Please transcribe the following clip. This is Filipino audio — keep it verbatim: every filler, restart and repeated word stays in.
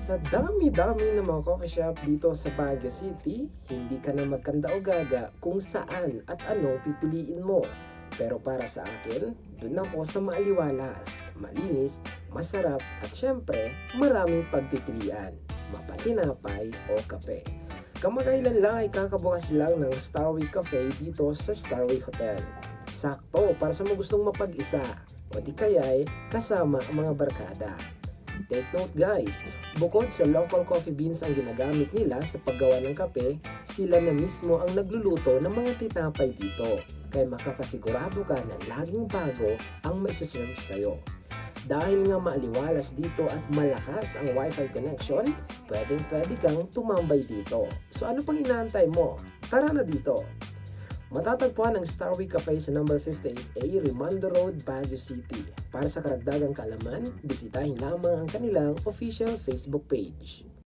Sa dami-dami ng mga coffee shop dito sa Baguio City, hindi ka na magkanda o gaga kung saan at anong pipiliin mo. Pero para sa akin, dun ako sa maaliwalas, malinis, masarap at syempre maraming pagpipilian, mapatinapay o kape. Kamakailan lang ay kakabukas lang ng Starway Cafe dito sa Starway Hotel. Sakto para sa mga gustong mapag-isa o di kaya'y kasama ang mga barkada. Take note guys, bukod sa local coffee beans ang ginagamit nila sa paggawa ng kape, sila na mismo ang nagluluto ng mga tinapay dito. Kaya makakasigurado ka na laging bago ang maisaserve sa'yo. Dahil nga maaliwalas dito at malakas ang wifi connection, pwedeng pwede kang tumambay dito. So ano pang inaantay mo? Tara na dito! Matatagpuan ang Starway Cafe sa number fifty-eight A Rimando Road, Baguio City. Para sa karagdagang kaalaman, bisitahin lamang ang kanilang official Facebook page.